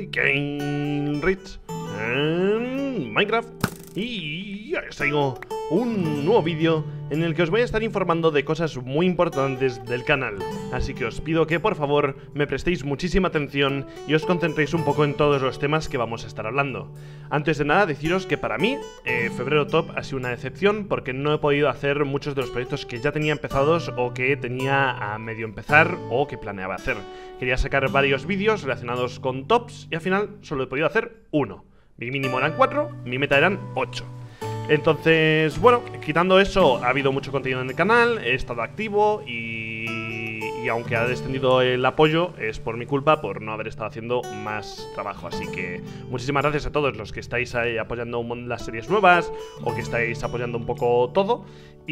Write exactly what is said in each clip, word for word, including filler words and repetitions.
soy Kenrich en Minecraft y os traigo un nuevo vídeo en el que os voy a estar informando de cosas muy importantes del canal. Así que os pido que por favor me prestéis muchísima atención y os concentréis un poco en todos los temas que vamos a estar hablando. Antes de nada deciros que para mí eh, Febrero Top ha sido una decepción porque no he podido hacer muchos de los proyectos que ya tenía empezados o que tenía a medio empezar o que planeaba hacer. Quería sacar varios vídeos relacionados con tops y al final solo he podido hacer uno. Mi mínimo eran cuatro, mi meta eran ocho. Entonces, bueno, quitando eso, ha habido mucho contenido en el canal, he estado activo y, y aunque ha descendido el apoyo, es por mi culpa por no haber estado haciendo más trabajo. Así que muchísimas gracias a todos los que estáis ahí apoyando las series nuevas o que estáis apoyando un poco todo.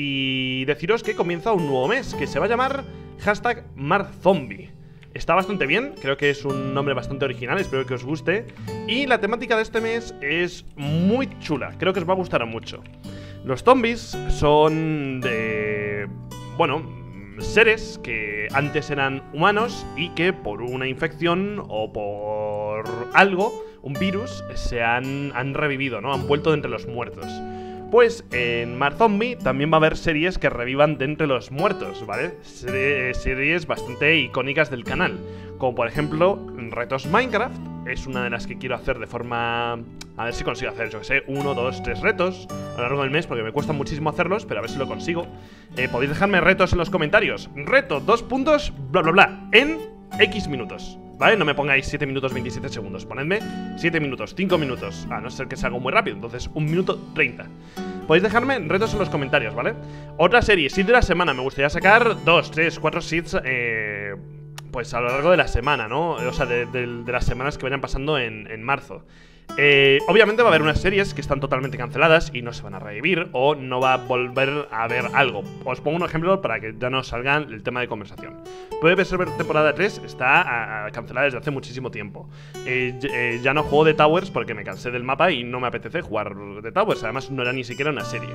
Y deciros que comienza un nuevo mes que se va a llamar hashtag MarZombie. Está bastante bien, creo que es un nombre bastante original, espero que os guste. Y la temática de este mes es muy chula, creo que os va a gustar mucho. Los zombies son de... bueno, seres que antes eran humanos y que por una infección o por algo, un virus, se han, han revivido, ¿no? Han vuelto de entre los muertos. Pues en MarZombie también va a haber series que revivan de entre los muertos, ¿vale? Series bastante icónicas del canal, como por ejemplo Retos Minecraft, es una de las que quiero hacer de forma... a ver si consigo hacer, yo que sé, uno, dos, tres retos a lo largo del mes, porque me cuesta muchísimo hacerlos, pero a ver si lo consigo. eh, Podéis dejarme retos en los comentarios. Reto, dos puntos, bla bla bla, en X minutos, ¿vale? No me pongáis siete minutos veintisiete segundos, ponedme siete minutos, cinco minutos, a no ser que sea algo muy rápido, entonces un minuto treinta. Podéis dejarme retos en los comentarios, ¿vale? Otra serie, seed de la semana, me gustaría sacar dos, tres, cuatro seeds eh, pues a lo largo de la semana, ¿no? O sea, de, de, de las semanas que vayan pasando en, en marzo. Eh, obviamente va a haber unas series que están totalmente canceladas y no se van a revivir o no va a volver a haber algo. Os pongo un ejemplo para que ya no salga el tema de conversación. Puede ser temporada tres, está a, a cancelada desde hace muchísimo tiempo. eh, eh, Ya no juego de Towers porque me cansé del mapa y no me apetece jugar de Towers. Además no era ni siquiera una serie.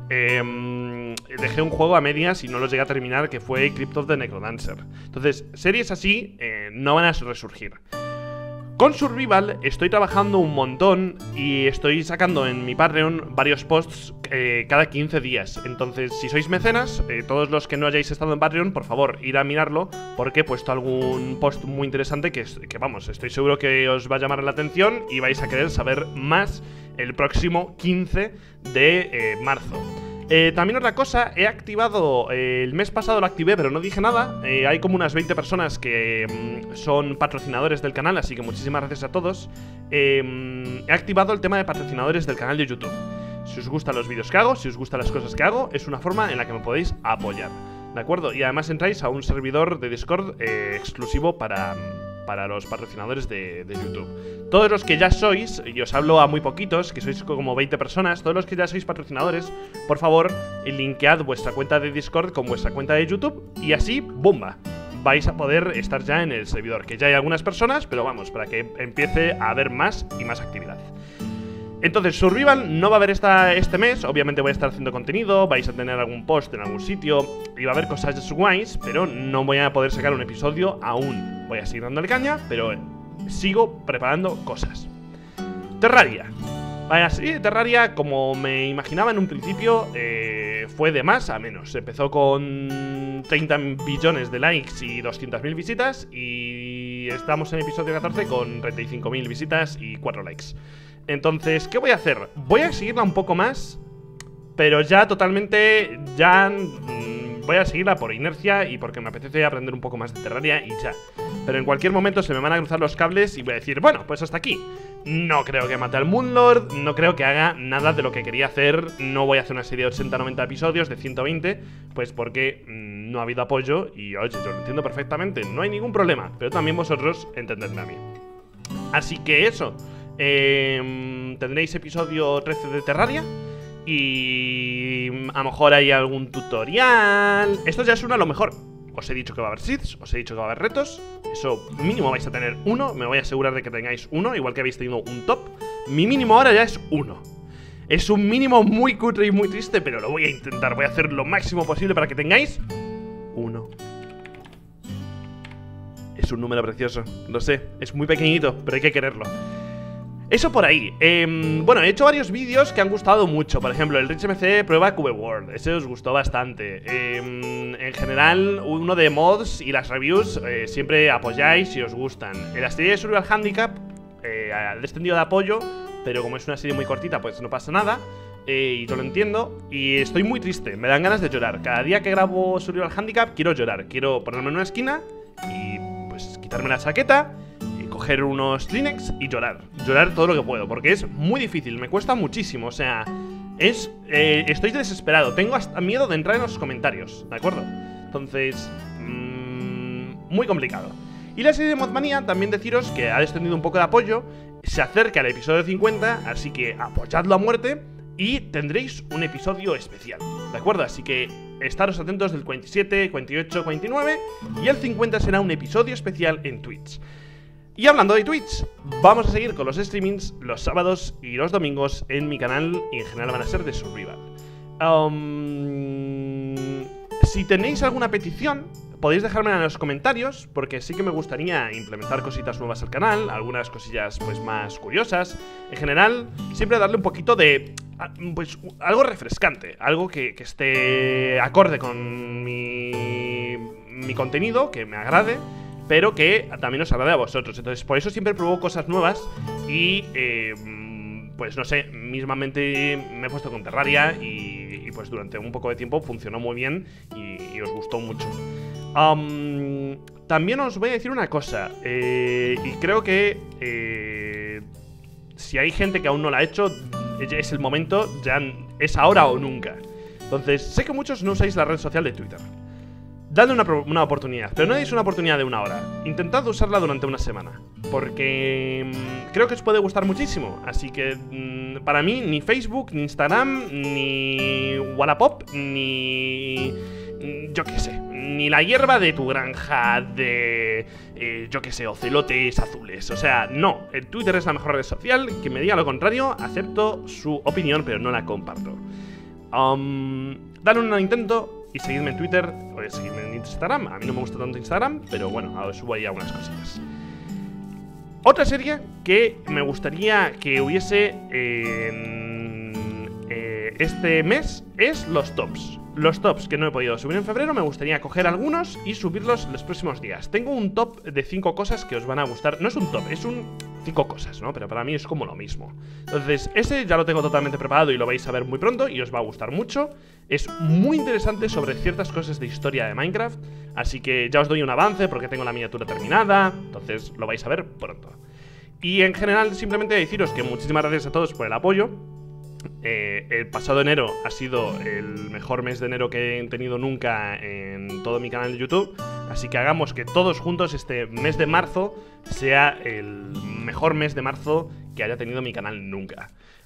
eh, Dejé un juego a medias y no lo llegué a terminar, que fue Crypt of the Necrodancer. Entonces, series así eh, no van a resurgir. Con Survival estoy trabajando un montón y estoy sacando en mi Patreon varios posts eh, cada quince días. Entonces, si sois mecenas, eh, todos los que no hayáis estado en Patreon, por favor, ir a mirarlo, porque he puesto algún post muy interesante que, que vamos, estoy seguro que os va a llamar la atención y vais a querer saber más el próximo quince de eh, marzo. Eh, también otra cosa, he activado, eh, el mes pasado lo activé pero no dije nada. eh, Hay como unas veinte personas que mm, son patrocinadores del canal, así que muchísimas gracias a todos. eh, He activado el tema de patrocinadores del canal de YouTube. Si os gustan los vídeos que hago, si os gustan las cosas que hago, es una forma en la que me podéis apoyar, ¿de acuerdo? Y además entráis a un servidor de Discord eh, exclusivo para... para los patrocinadores de, de YouTube. Todos los que ya sois, y os hablo a muy poquitos, que sois como veinte personas, todos los que ya sois patrocinadores, por favor, linkead vuestra cuenta de Discord con vuestra cuenta de YouTube y así, ¡bomba!, vais a poder estar ya en el servidor, que ya hay algunas personas, pero vamos, para que empiece a haber más y más actividad. Entonces, Survival no va a haber esta, este mes. Obviamente voy a estar haciendo contenido, vais a tener algún post en algún sitio y va a haber cosas guays, pero no voy a poder sacar un episodio aún. Voy a seguir dándole caña, pero sigo preparando cosas. Terraria. Vaya, sí, Terraria, como me imaginaba en un principio, eh, fue de más a menos. Empezó con treinta billones de likes y doscientas mil visitas y estamos en el episodio catorce con treinta y cinco mil visitas y cuatro likes. Entonces, ¿qué voy a hacer? Voy a seguirla un poco más, pero ya totalmente, ya mmm, voy a seguirla por inercia y porque me apetece aprender un poco más de Terraria y ya. Pero en cualquier momento se me van a cruzar los cables y voy a decir, bueno, pues hasta aquí. No creo que mate al Moonlord, no creo que haga nada de lo que quería hacer. No voy a hacer una serie de ochenta noventa episodios, de ciento veinte, pues porque mmm, no ha habido apoyo y, oye, yo lo entiendo perfectamente, no hay ningún problema, pero también vosotros entendedme a mí. Así que eso. Eh, tendréis episodio trece de Terraria y a lo mejor hay algún tutorial. Esto ya es uno a lo mejor. Os he dicho que va a haber seeds, os he dicho que va a haber retos. Eso mínimo vais a tener uno. Me voy a asegurar de que tengáis uno, igual que habéis tenido un top. Mi mínimo ahora ya es uno. Es un mínimo muy cutre y muy triste, pero lo voy a intentar. Voy a hacer lo máximo posible para que tengáis uno. Es Es un número precioso, lo sé, es muy pequeñito, pero hay que quererlo. Eso por ahí. eh, Bueno, he hecho varios vídeos que han gustado mucho. Por ejemplo, el Rich M C prueba Cube World. Ese os gustó bastante. eh, En general, uno de mods y las reviews eh, siempre apoyáis si os gustan. En la serie de Survival Handicap eh, ha descendido de apoyo, pero como es una serie muy cortita, pues no pasa nada. eh, Y yo lo entiendo. Y estoy muy triste, me dan ganas de llorar. Cada día que grabo Survival Handicap quiero llorar. Quiero ponerme en una esquina y pues quitarme la chaqueta, coger unos Kleenex y llorar. Llorar todo lo que puedo, porque es muy difícil, me cuesta muchísimo, o sea, es... Eh, estoy desesperado, tengo hasta miedo de entrar en los comentarios, ¿de acuerdo? Entonces... Mmm, muy complicado. Y la serie de Modmania, también deciros que ha descendido un poco de apoyo, se acerca al episodio cincuenta, así que apoyadlo a muerte y tendréis un episodio especial, ¿de acuerdo? Así que estaros atentos del cuarenta y siete, cuarenta y ocho, cuarenta y nueve y el cincuenta será un episodio especial en Twitch. Y hablando de Twitch, vamos a seguir con los streamings los sábados y los domingos en mi canal, y en general van a ser de Survival. Um, si tenéis alguna petición, podéis dejármela en los comentarios, porque sí que me gustaría implementar cositas nuevas al canal, algunas cosillas pues más curiosas. En general, siempre darle un poquito de... pues algo refrescante, algo que, que esté acorde con mi, mi contenido, que me agrade, pero que también os agrade a vosotros. Entonces, por eso siempre pruebo cosas nuevas. Y, eh, pues no sé, mismamente me he puesto con Terraria y, y pues durante un poco de tiempo funcionó muy bien y, y os gustó mucho. um, También os voy a decir una cosa, eh, y creo que eh, si hay gente que aún no la ha hecho, es el momento, ya es ahora o nunca. Entonces, sé que muchos no usáis la red social de Twitter. Dadle una, una oportunidad, pero no deis una oportunidad de una hora. Intentad usarla durante una semana, porque mmm, creo que os puede gustar muchísimo. Así que mmm, para mí ni Facebook, ni Instagram, ni Wallapop, ni... yo qué sé, ni la hierba de tu granja de... Eh, yo qué sé, ocelotes azules. O sea, no, el Twitter es la mejor red social. Que me diga lo contrario, acepto su opinión, pero no la comparto. um, Dale un intento. Y seguidme en Twitter, o seguidme en Instagram. A mí no me gusta tanto Instagram, pero bueno, ahora subo ahí algunas cosillas. Otra serie que me gustaría que hubiese en eh, este mes es los tops. Los tops que no he podido subir en febrero, me gustaría coger algunos y subirlos los próximos días. Tengo un top de cinco cosas que os van a gustar. No es un top, es un cinco cosas, ¿no? Pero para mí es como lo mismo. Entonces, ese ya lo tengo totalmente preparado y lo vais a ver muy pronto y os va a gustar mucho. Es muy interesante sobre ciertas cosas de historia de Minecraft, así que ya os doy un avance porque tengo la miniatura terminada. Entonces, lo vais a ver pronto. Y en general, simplemente deciros que muchísimas gracias a todos por el apoyo. Eh, el pasado enero ha sido el mejor mes de enero que he tenido nunca en todo mi canal de YouTube. Así que hagamos que todos juntos este mes de marzo sea el mejor mes de marzo que haya tenido mi canal nunca.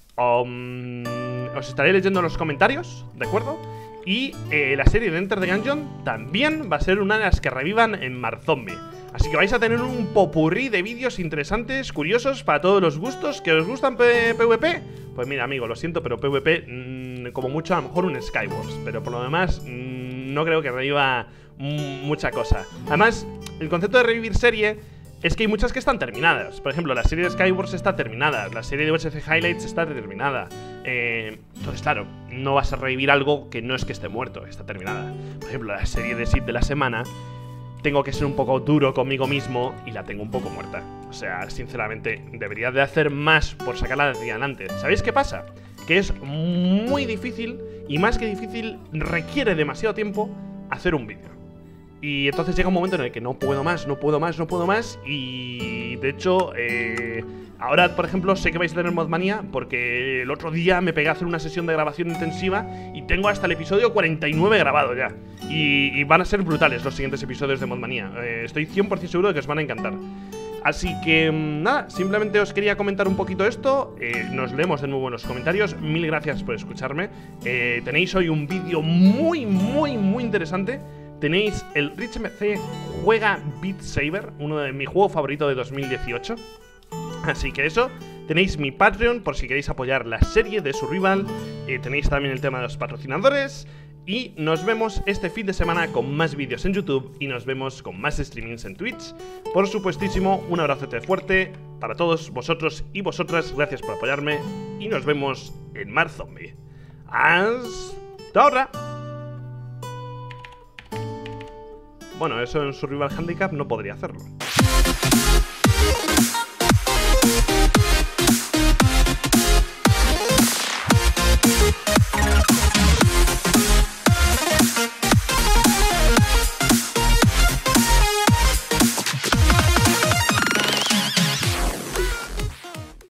um, Os estaré leyendo los comentarios, ¿de acuerdo? Y eh, la serie de Enter the Gungeon también va a ser una de las que revivan en Marzombie. Así que vais a tener un popurrí de vídeos interesantes, curiosos, para todos los gustos. ¿Que os gustan PvP? Pues mira, amigo, lo siento, pero PvP, mmm, como mucho, a lo mejor un Skywars. Pero por lo demás, mmm, no creo que reviva mmm, mucha cosa. Además, el concepto de revivir serie es que hay muchas que están terminadas. Por ejemplo, la serie de Skywars está terminada, la serie de U S C Highlights está terminada. eh, Entonces, claro, no vas a revivir algo que no es que esté muerto, está terminada. Por ejemplo, la serie de Sid de la semana, tengo que ser un poco duro conmigo mismo y la tengo un poco muerta. O sea, sinceramente, debería de hacer más por sacarla de adelante. ¿Sabéis qué pasa? Que es muy difícil, y más que difícil, requiere demasiado tiempo hacer un vídeo. Y entonces llega un momento en el que no puedo más, no puedo más, no puedo más. Y de hecho, eh, ahora, por ejemplo, sé que vais a tener Modmania porque el otro día me pegué a hacer una sesión de grabación intensiva y tengo hasta el episodio cuarenta y nueve grabado ya. Y, y van a ser brutales los siguientes episodios de Modmania. Eh, estoy cien por ciento seguro de que os van a encantar. Así que, nada, simplemente os quería comentar un poquito esto. eh, Nos leemos de nuevo en los comentarios. Mil gracias por escucharme. eh, Tenéis hoy un vídeo muy, muy, muy interesante. Tenéis el Rich M C juega Beat Saber, uno de mi juego favorito de dos mil dieciocho. Así que eso, tenéis mi Patreon por si queréis apoyar la serie de Survival. eh, Tenéis también el tema de los patrocinadores. Y nos vemos este fin de semana con más vídeos en YouTube y nos vemos con más streamings en Twitch. Por supuestísimo, un abrazote fuerte para todos vosotros y vosotras. Gracias por apoyarme y nos vemos en Mar Zombie. ¡Hasta ahora! Bueno, eso en Survival Handicap no podría hacerlo.